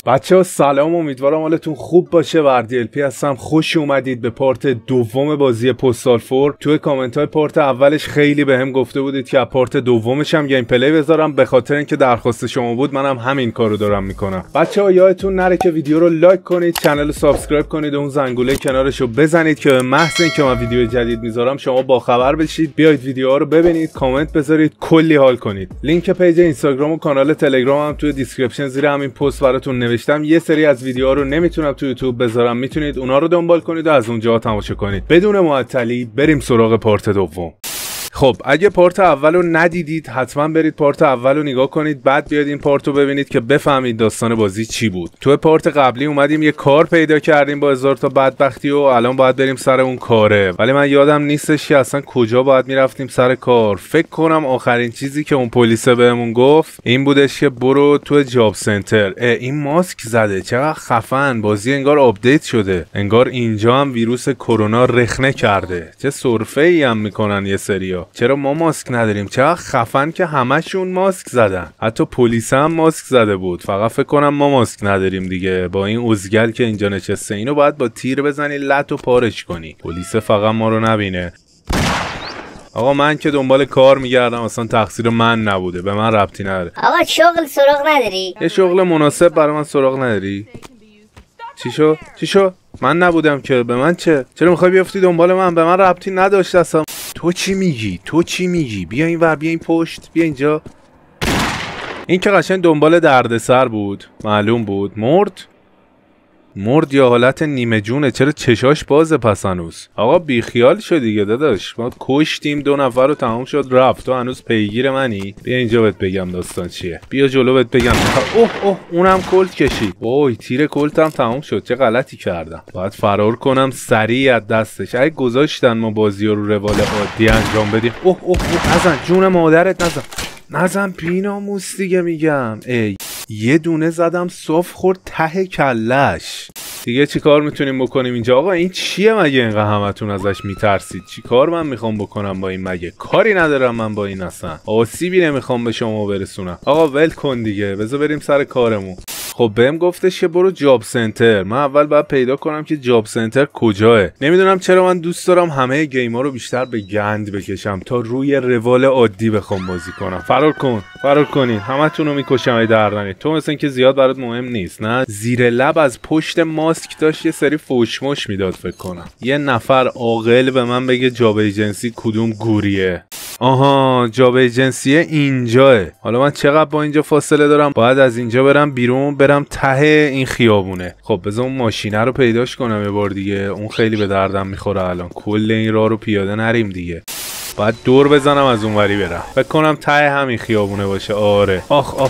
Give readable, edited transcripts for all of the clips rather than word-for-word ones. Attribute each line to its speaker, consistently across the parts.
Speaker 1: بچه‌ها سلام، امیدوارم حالتون خوب باشه. وردی ال پی هستم. خوش اومدید به پارت دوم بازی پستال 4. توی کامنت های پارت اولش خیلی بهم گفته بودید که از پارت دومش هم گیم پلی بذارم، به خاطر اینکه درخواست شما بود منم همین کارو دارم میکنم. بچه‌ها یادتون نره که ویدیو رو لایک کنید، کانال رو سابسکرایب کنید و اون زنگوله کنارش رو بزنید که به محض اینکه من ویدیو جدید میذارم شما با خبر بشید. بیاید ویدیوها رو ببینید، کامنت بذارید، کلی حال کنید. لینک پیج اینستاگرام و کانال تلگرام هم توی دیسکریپشن زیر همین پست براتون نوشتم. یه سری از ویدیوها رو نمیتونم تو یوتیوب بذارم، میتونید اونا رو دنبال کنید و از اونجا تماشا کنید. بدون معطلی بریم سراغ پارت دوم. خب اگه پارت اول رو ندیدید حتما برید پارت اول رو نگاه کنید، بعد بیاید این پارت رو ببینید که بفهمید داستان بازی چی بود. تو پارت قبلی اومدیم یه کار پیدا کردیم با هزار تا بدبختی و الان باید بریم سر اون کاره، ولی من یادم نیستش که اصلا کجا باید میرفتیم سر کار. فکر کنم آخرین چیزی که اون پلیس بهمون گفت این بودش که برو تو جاب سنتر. این ماسک زده، چقدر خفن. بازی انگار آپدیت شده، انگار اینجا هم ویروس کرونا رخنه کرده. چه سرفه‌ای هم میکنن یه سریا. چرا ما ماسک نداریم؟ چقدر خفن که همشون ماسک زدن، حتی پلیس هم ماسک زده بود. فقط فکر کنم ما ماسک نداریم دیگه. با این اوزگل که اینجا نشسته اینو باید با تیر بزنی لط و پارش کنی، پلیس فقط ما رو نبینه. آقا من که دنبال کار میگردم، اصلا تقصیر من نبوده، به من ربطی نداره.
Speaker 2: آقا شغل سراغ نداری؟
Speaker 1: یه شغل مناسب برای من سراغ نداری؟ چی شو؟ من نبودم که، به من چه؟ چرا میخوای بیافتی دنبال من؟ به من ربطی نداشت اصلا. تو چی میگی؟ بیا این ور، بیا این پشت، بیا اینجا. این که قشنگ دنبال دردسر بود، معلوم بود. مرد یا حالت نیمه جونه؟ چرا چشاش بازه پس هنوز؟ آقا بیخیال شو دیگه داداش، ما کشتیم 2 نفر رو، تمام شد رفت. تو هنوز پیگیر منی؟ بیا اینجا بهت بگم داستان چیه، بیا جلو بهت بگم. اوه اونم کلت کشید. وای تیر کلتم تمام شد. چه غلطی کردم، باید فرار کنم سریع از دستش. اگه گذاشتن ما بازی رو روال عادی انجام بدیم. اوه نزن جون مادرت، نزن بیناموس دیگه میگم. یه دونه زدم صاف خورد ته کلش. دیگه چی کار میتونیم بکنیم اینجا؟ آقا این چیه مگه اینقدر همتون ازش میترسید؟ چی کار من میخوام بکنم با این؟ مگه کاری ندارم من با این؟ اصلا آسیبی نمیخوام به شما برسونم. آقا ول کن دیگه، بذار بریم سر کارمون. خب بهم گفتش که برو جاب سنتر. من اول باید پیدا کنم که جاب سنتر کجاه. نمیدونم چرا من دوست دارم همه گیما رو بیشتر به گند بکشم تا روی روال عادی بخوام بازی کنم. فرار کنین، همتون رو میکشم. ای دردنید تو مثلا که زیاد برات مهم نیست نه؟ زیر لب از پشت ماسک داشت یه سری فوشمش میداد. فکر کنم یه نفر عاقل به من بگه جاب ایجنسی کدوم گوریه. آها جاب ایجنسی اینجاه. حالا من چقدر با اینجا فاصله دارم؟ باید از اینجا برم بیرون، برم ته این خیابونه. خب بذار اون ماشینه رو پیداش کنم یه بار دیگه، اون خیلی به دردم میخوره. الان کل این راه رو پیاده نریم دیگه، باید دور بزنم از اونوری برم. فکر کنم ته همین خیابونه باشه. آره.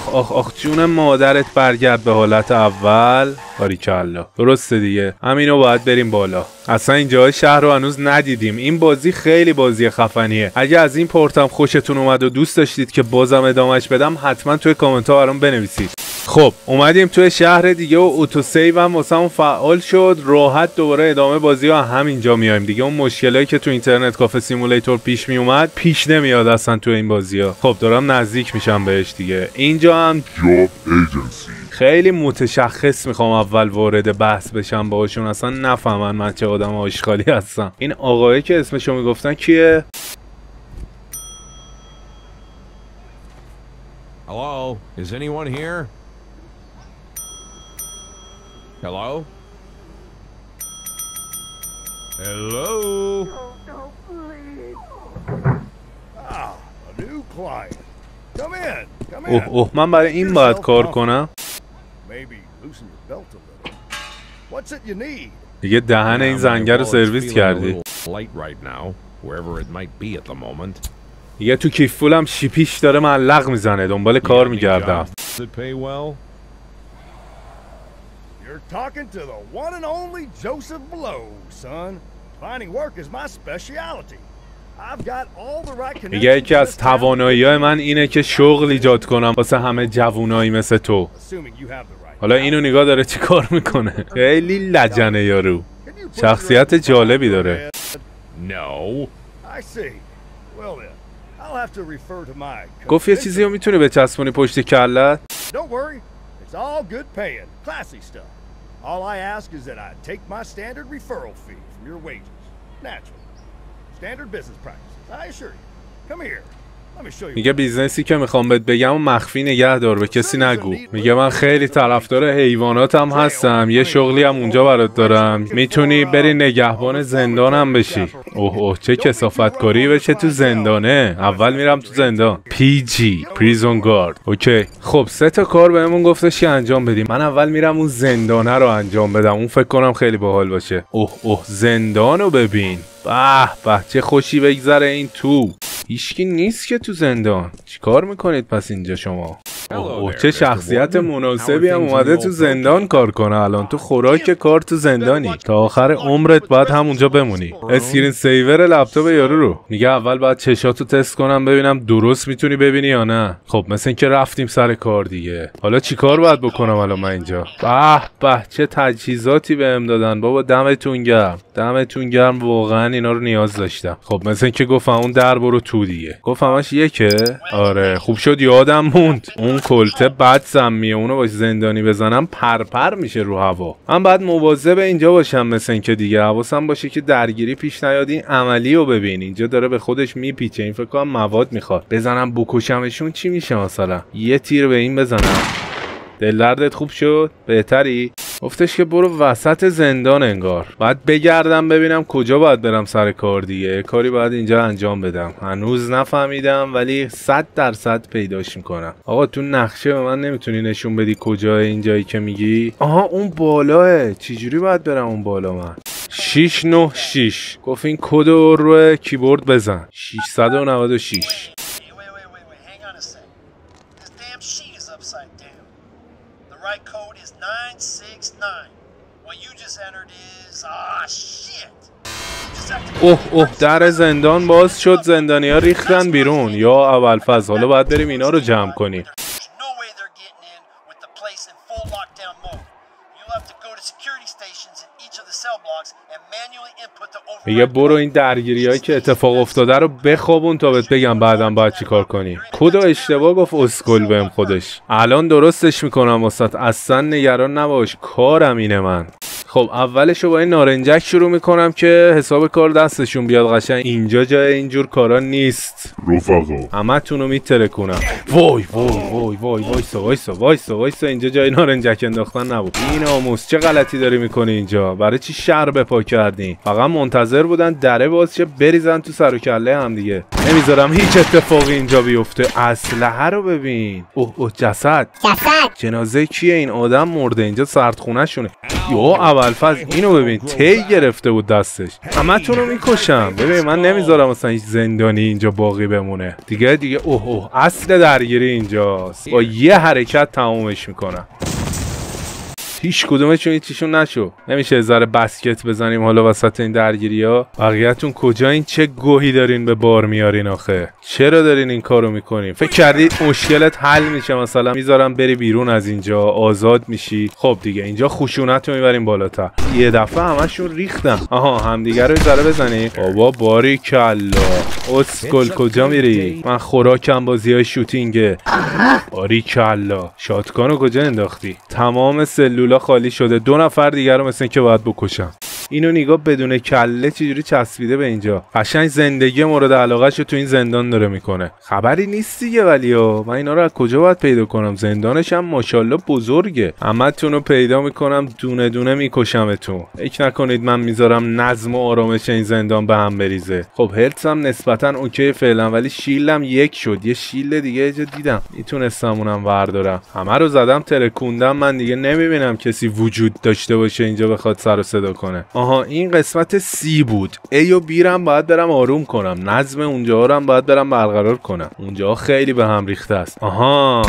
Speaker 1: آخ جون مادرت، برگرد به حالت اول. باریکلا درسته دیگه، همینو باید بریم بالا. اصلا اینجا شهر رو هنوز ندیدیم. این بازی خیلی بازی خفنیه. اگه از این پورتم خوشتون اومد و دوست داشتید که بازم ادامهش بدم حتما توی کامنت ها برام بنویسید. خب اومدیم توی شهر دیگه و اوتو سیو هم واسمون فعال شد. راحت دوباره ادامه بازی ها همینجا میایم دیگه. اون مشکلایی که تو اینترنت کافه سیمولیتور پیش می اومد پیش نمیاد اصلا تو این بازی ها. خب دارم نزدیک میشم بهش دیگه. اینجا هم
Speaker 3: جاب ایجنسی.
Speaker 1: خیلی متشخص میخوام اول وارد بحث بشم باهاشون، اصلا نفهمن من چه آدم آشغالی هستم. این آقایی که اسمشو میگفتن کیه؟
Speaker 4: Hello, is anyone here? Hello? Hello?
Speaker 5: No, please. Ah, a new client. Come in.
Speaker 1: اوه من برای این باید کار کنم.
Speaker 5: Maybe loosen your belt a little. What's it you need?
Speaker 1: دیگه دهن این زنگر رو سرویس کردی.
Speaker 4: Light right now, wherever it might be at the moment.
Speaker 1: دیگه تو کیف پولم شیپیش داره معلق میزنه، دنبال کار میگردم.
Speaker 5: You're talking to the one and only Joseph Blow, son. Finding work is my specialty. I've got all the right connections.
Speaker 1: میگه یکی از توانایی‌های من اینه که شغل ایجاد کنم واسه همه جوونایی مثل تو. حالا اینو نگاه داره چی کار میکنه. خیلی لجنه یارو، شخصیت جالبی داره.
Speaker 4: No.
Speaker 5: I see. Well then, I'll have to refer to my.
Speaker 1: گفت یه چیزی رو میتونی بچسبونی پشت کلت؟
Speaker 5: Don't worry. It's all good paying, classy stuff. All I ask is that I take my standard referral fee from your wages. Naturally. Standard business practices, I assure you. Come here.
Speaker 1: میگه بیزنسی که میخوام بهت بگم و مخفی نگه دار، به کسی نگو. میگه من خیلی طرفدار حیواناتم هستم، یه شغلی هم اونجا برات دارم، میتونی بری نگهبان زندانم بشی. اوه چه کثافتکاری بشه تو زندانه. اول میرم تو زندان. PG پریزون گارد. اوکی خب 3 تا کار بهمون گفتش که انجام بدیم. من اول میرم اون زندانه رو انجام بدم، اون فکر کنم خیلی باحال باشه. اوه زندانو ببین. به چه خوشی بگذره این تو. هیچکی نیست که تو زندان. چیکار میکنید پس اینجا شما؟ چه شخصیت مناسبی هم اومده تو زندان کار کنه. الان تو خوراک کار تو زندانی، تا آخر عمرت باید همونجا بمونی. اسکرین سیور لپتاپ یارو رو میگه اول باید چشاتو تست کنم ببینم درست میتونی ببینی یا نه. خب مثل اینکه رفتیم سر کار دیگه. حالا چیکار باید بکنم الان من اینجا؟ به چه تجهیزاتی بهم دادن بابا. دمتون گرم واقعا اینا رو نیاز داشتم. خب مثل اینکه گفتم اون در برو تو دیگه. گفتمش یکه. آره خوب شد یادم موند. اون کلته بد سمیه، اونو باش زندانی بزنم پرپر میشه رو هوا. من باید مواظب اینجا باشم مثل اینکه دیگه حواسم باشه که درگیری پیش نیاد. این عملی رو ببین اینجا داره به خودش میپیچه. این فکر کنم مواد میخواد. بزنم بکشمشون چی میشه؟ مثلا یه تیر به این بزنم. دل دردت خوب شد؟ بهتری؟ گفتش که برو وسط زندان انگار. باید بگردم ببینم کجا باید برم سر کار دیگه. کاری باید اینجا انجام بدم. هنوز نفهمیدم ولی 100% پیداش میکنم. آقا تو نقشه به من نمیتونی نشون بدی کجای اینجایی که میگی؟ آها اون بالاه. چجوری باید برم اون بالا من؟ 696 گفت این کد رو روی کیبورد بزن. 696.
Speaker 3: Code is 969. What you just entered is shit.
Speaker 1: اوه در زندان باز شد. زندانی‌ها ریختن بیرون. یا ابوالفضل حالا باید بریم اینا رو جمع کنیم. میگه برو این درگیریایی که اتفاق افتاده رو بخوابون تا بهت بگم بعدم باید چیکار کنی. کدو اشتباه گفت اسکل بهم خودش. الان درستش میکنم واسط. اصلا نگران نباش، کارم اینه من. خب اولشو با این نارنجک شروع میکنم که حساب کار دستشون بیاد قشنگ. اینجا جای اینجور کارا نیست رفقا. همتونو میترکونم. وایسا اینجا جای نارنجک انداختن نبود. این آموز چه غلطی داری میکنی اینجا؟ برای چی شر بپا کردی؟ فقط منتظر بودن دره باز شه بریزن تو سر و کله هم دیگه. نمیذارم هیچ اتفاقی اینجا بیفته. اسلحه رو ببین. اوه جسد. جنازه کیه؟ این آدم مرده. اینجا سردخونه شونه. یا ابوالفضل اینو ببین تی گرفته بود دستش. همتون رو میکشم. ببین من نمیذارم مثلا هیچ زندانی اینجا باقی بمونه دیگه. اوه اصل درگیری اینجاست. با یه حرکت تمومش میکنم. هیچ کدومشون هیچیشون نشو. نمیشه ذره بسکت بزنیم حالا وسط این درگیری‌ها؟ بقیه‌تون کجایین؟ چه گوهی دارین به بار میارین آخه؟ چرا دارین این کارو میکنین؟ فکر کردید مشکلت حل میشه مثلا میذارم بری بیرون از اینجا آزاد میشی؟ خب دیگه اینجا خشونت رو میبریم بالاتر. یه دفعه همشون ریختن. آها همدیگه رو ذره بزنیم. بابا باریکلا. اسکل کجا میری؟ من خوراکم بازیای شوتینگه. باریکلا. شاتگانو کجا انداختی؟ تمام سلولا خالی شده. 2 نفر دیگه رو مثل اینکه باید بکشم. اینو نگاه بدون کله چجوری چسبیده به اینجا. قشنگ زندگی مورد علاقه‌شو تو این زندان داره میکنه. خبری نیست دیگه. ولی من اینا رو از کجا باید پیدا کنم؟ زندانش هم ماشاءالله بزرگه. همتون رو پیدا میکنم دونه دونه میکشمتون. فکر نکنید من میذارم نظم و آرامش این زندان به هم بریزه. خب هلتسم نسبتا اوکی فعلا ولی شیلدم 1 شد. یه شیلد دیگه اینجا دیدم میتونستم اونم وردارم. همه رو زدم ترکوندم. من دیگه نمیبینم کسی وجود داشته باشه اینجا بخواد سر و صدا کنه. آها این قسمت C بود. A و B رو باید برم آروم کنم. نظم اونجا رو هم باید برم برقرار کنم. اونجا خیلی به هم ریخته است. آها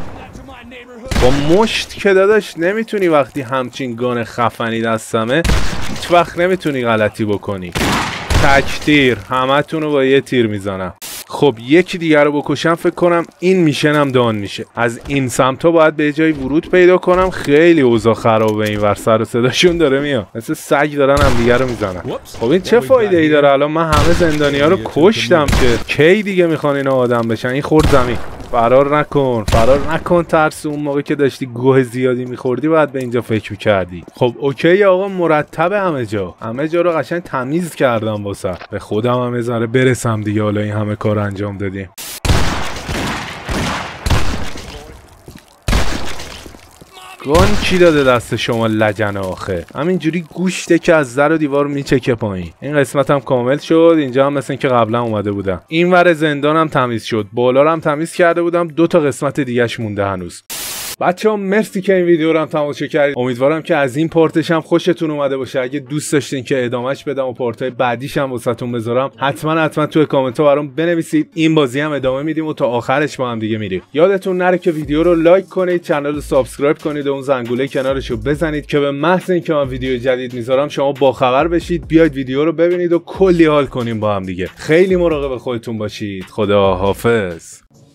Speaker 1: با مشت که داداش نمیتونی وقتی همچین گان خفنی دستمه هیچ وقت نمیتونی غلطی بکنی. تک تیر. همتون رو با یه تیر میزنم. خب یکی دیگر رو بکشم فکر کنم این میشنم دان میشه. از این سمتا باید به جای ورود پیدا کنم. خیلی اوضاع خرابه این ور. سر و صداشون داره میاد مثل سگ دارن هم دیگر رو میزنن. خب این چه فایده ای داره؟ الان من همه زندانی ها رو کشتم که کی دیگه میخوان اینا آدم بشن؟ این خورد زمین. فرار نکن ترس. اون موقع که داشتی گوه زیادی میخوردی باید به اینجا فکر میکردی. خب اوکی آقا، مرتبه همه جا رو قشنگ تمیز کردم واسه. به خودم هم ذره برسم دیگه، حالا این همه کار انجام دادیم. گان کی داده دست شما لجنه آخه؟ همینجوری گوشته که از در و دیوار میچکه پایین. این قسمت هم کامل شد. اینجا هم مثل این که قبلا اومده بودم. این ور زندانم تمیز شد. بالا رو هم تمیز کرده بودم. 2 تا قسمت دیگه‌اش مونده هنوز. بچه‌ها مرسی که این ویدیو رو هم تماشا کردید. امیدوارم که از این پارتش هم خوشتون اومده باشه. اگه دوست داشتین که ادامهش بدم و پارت‌های بعدیش هم واسهتون بذارم، حتما تو کامنت‌ها برام بنویسید. این بازی هم ادامه میدیم و تا آخرش با هم دیگه میریم. یادتون نره که ویدیو رو لایک کنید، کانال رو سابسکرایب کنید و اون زنگوله کنارش رو بزنید که به محض اینکه من ویدیو جدید میذارم شما باخبر بشید. بیاید ویدیو رو ببینید و کلی حال کنیم با هم دیگه. خیلی مراقب خودتون باشید. خدا حافظ.